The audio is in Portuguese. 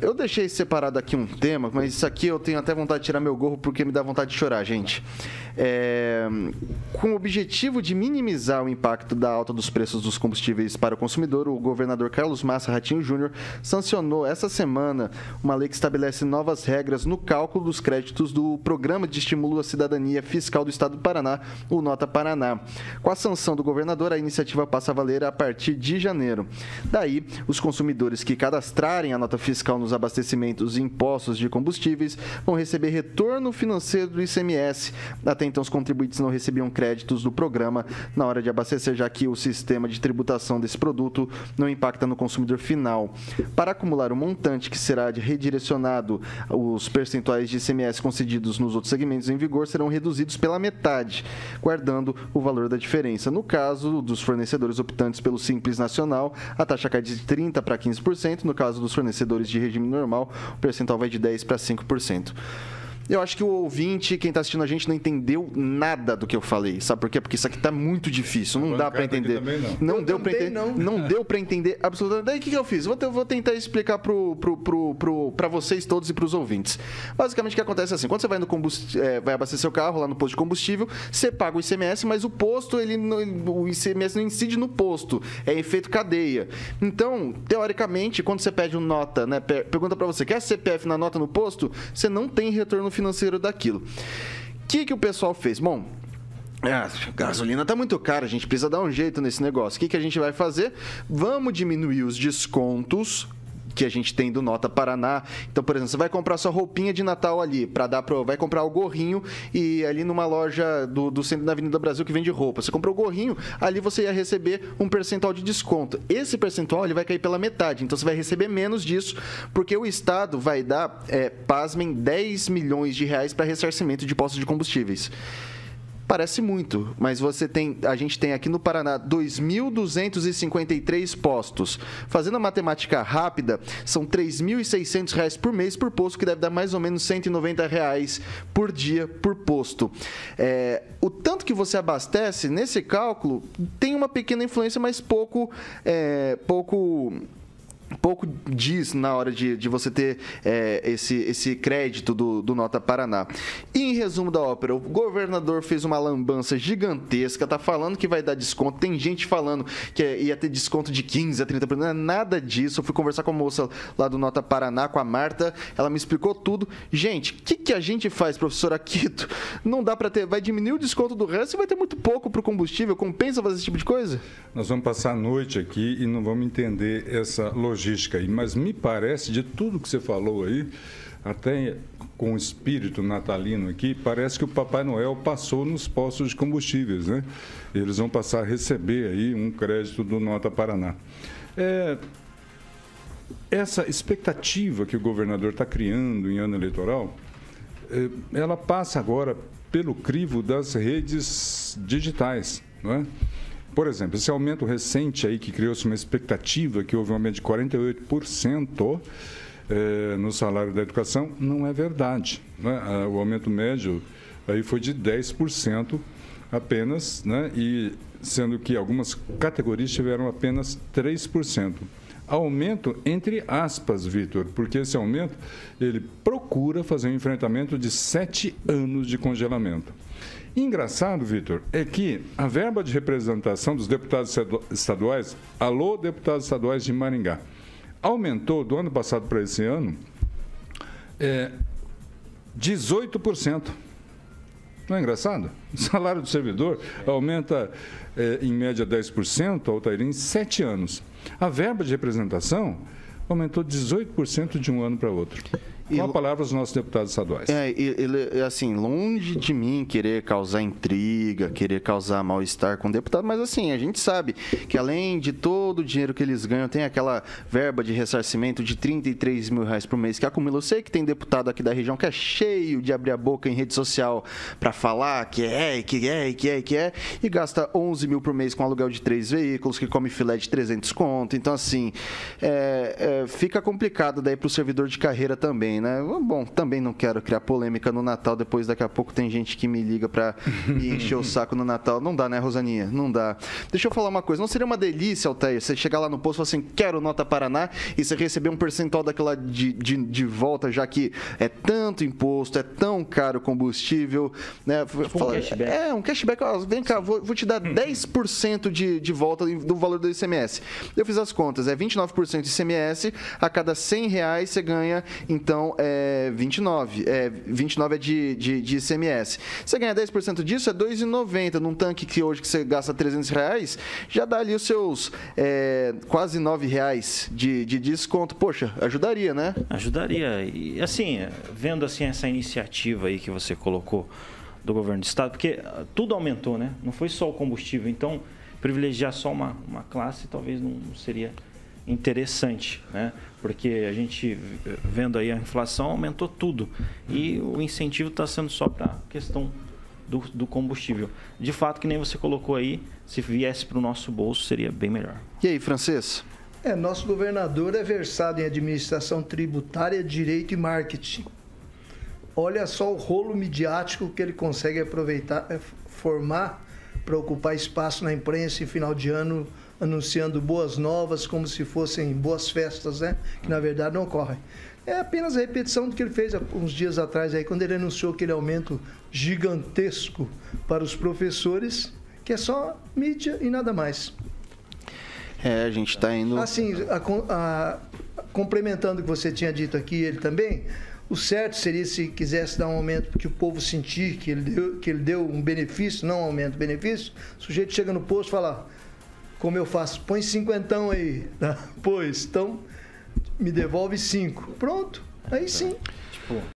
eu deixei separado aqui um tema, mas isso aqui eu tenho até vontade de tirar meu gorro porque me dá vontade de chorar, gente. Com o objetivo de minimizar o impacto da alta dos preços dos combustíveis para o consumidor, o governador Carlos Massa Ratinho Júnior sancionou essa semana uma lei que estabelece novas regras no cálculo dos créditos do Programa de Estímulo à Cidadania Fiscal do Estado do Paraná, o Nota Paraná. Com a sanção do governador, a iniciativa passa a valer a partir de janeiro. Daí, os consumidores que cadastrarem a nota fiscal nos abastecimentos e impostos de combustíveis vão receber retorno financeiro do ICMS. Até então, os contribuintes não recebiam créditos do programa na hora de abastecer, já que o sistema de tributação desse produto não impacta no consumidor final. Para acumular o montante que será redirecionado, os percentuais de ICMS concedidos nos outros segmentos em vigor serão reduzidos pela metade, guardando o valor da diferença. No caso dos fornecedores optantes pelo Simples Nacional, a taxa cai de 30% para 15%. No caso dos fornecedores de regime normal, o percentual vai de 10% para 5%. Eu acho que o ouvinte, quem está assistindo a gente, não entendeu nada do que eu falei. Sabe por quê? Porque isso aqui está muito difícil. Não dá para entender. Não deu para entender. Não deu para entender absolutamente. Daí o que eu fiz? Vou tentar explicar para vocês todos e para os ouvintes. Basicamente o que acontece é assim: quando você vai vai abastecer seu carro lá no posto de combustível, você paga o ICMS, mas o posto, o ICMS não incide no posto. É efeito cadeia. Então, teoricamente, quando você pede uma nota, né, pergunta para você, quer CPF na nota no posto? Você não tem retorno financeiro daquilo. O que o pessoal fez? Bom, a gasolina está muito cara, a gente precisa dar um jeito nesse negócio. O que a gente vai fazer? Vamos diminuir os descontos que a gente tem do Nota Paraná. Então, por exemplo, você vai comprar sua roupinha de Natal ali, vai comprar o gorrinho e ali numa loja do centro da Avenida Brasil que vende roupa. Você comprou o gorrinho, ali você ia receber um percentual de desconto. Esse percentual ele vai cair pela metade, então você vai receber menos disso, porque o Estado vai dar, pasmem, 10 milhões de reais para ressarcimento de postos de combustíveis. Parece muito, mas a gente tem aqui no Paraná 2.253 postos. Fazendo a matemática rápida, são R$ 3.600 por mês por posto, que deve dar mais ou menos R$ 190 por dia por posto. O tanto que você abastece, nesse cálculo, tem uma pequena influência, mas pouco diz na hora de você ter esse crédito do Nota Paraná. E, em resumo da ópera, o governador fez uma lambança gigantesca, tá falando que vai dar desconto, tem gente falando que ia ter desconto de 15% a 30%, não é nada disso. Eu fui conversar com a moça lá do Nota Paraná, com a Marta, ela me explicou tudo. Gente, o que a gente faz, professor Aquito? Não dá para ter, vai diminuir o desconto do resto e vai ter muito pouco para o combustível, compensa fazer esse tipo de coisa? Nós vamos passar a noite aqui e não vamos entender essa logística aí, mas me parece, de tudo que você falou aí, até com o espírito natalino aqui, parece que o Papai Noel passou nos postos de combustíveis, né? Eles vão passar a receber aí um crédito do Nota Paraná. Essa expectativa que o governador está criando em ano eleitoral, ela passa agora pelo crivo das redes digitais, não é? Por exemplo, esse aumento recente aí que criou-se uma expectativa que houve um aumento de 48% no salário da educação, não é verdade, né? O aumento médio aí foi de 10% apenas, né? E sendo que algumas categorias tiveram apenas 3%. Aumento entre aspas, Vitor, porque esse aumento ele procura fazer um enfrentamento de 7 anos de congelamento. Engraçado, Vitor, é que a verba de representação dos deputados estaduais, alô, deputados estaduais de Maringá, aumentou do ano passado para esse ano 18%. Não é engraçado? O salário do servidor aumenta em média 10%, Altair, em 7 anos. A verba de representação aumentou 18% de um ano para outro. Com a palavra os nossos deputados estaduais. Assim, longe de mim querer causar intriga, querer causar mal-estar com o deputado, mas assim, a gente sabe que além de todo o dinheiro que eles ganham, tem aquela verba de ressarcimento de R$ 33 mil por mês que acumula. Eu sei que tem deputado aqui da região que é cheio de abrir a boca em rede social para falar que e gasta 11 mil por mês com aluguel de 3 veículos, que come filé de 300 conto. Então, assim, fica complicado daí para o servidor de carreira também. também, né? Bom, também não quero criar polêmica no Natal, depois daqui a pouco tem gente que me liga pra me encher o saco no Natal. Não dá, né, Rosaninha? Não dá. Deixa eu falar uma coisa, não seria uma delícia, Altair, você chegar lá no posto e falar assim, quero Nota Paraná, e você receber um percentual daquela de volta, já que é tanto imposto, é tão caro o combustível, né? Um cashback. Um cashback, ó, vem cá, vou te dar 10% de volta do valor do ICMS. Eu fiz as contas, é 29% de ICMS, a cada R$100 você ganha, então, 29. 29 é de ICMS. Você ganha 10% disso, é R$2,90. Num tanque que hoje que você gasta R$300, já dá ali os seus quase R$9 de desconto. Poxa, ajudaria, né? Ajudaria. E assim, vendo assim essa iniciativa aí que você colocou do governo do estado, porque tudo aumentou, né? Não foi só o combustível. Então, privilegiar só uma classe talvez não seria interessante, né? Porque a gente, vendo aí a inflação, aumentou tudo. E o incentivo está sendo só para a questão do combustível. De fato, que nem você colocou aí, se viesse para o nosso bolso, seria bem melhor. E aí, Francês? Nosso governador é versado em administração tributária, direito e marketing. Olha só o rolo midiático que ele consegue aproveitar, formar para ocupar espaço na imprensa em final de ano, anunciando boas novas como se fossem boas festas, né? Que na verdade não ocorrem. É apenas a repetição do que ele fez há uns dias atrás, aí, quando ele anunciou aquele aumento gigantesco para os professores, que é só mídia e nada mais. A gente está indo... Assim, complementando o que você tinha dito aqui, ele também, o certo seria, se quisesse dar um aumento porque o povo sentir que ele deu um benefício, não um aumento, benefício, o sujeito chega no posto e fala, como eu faço? Põe 50 aí. Pois, então, me devolve 5. Pronto, aí sim. Tipo,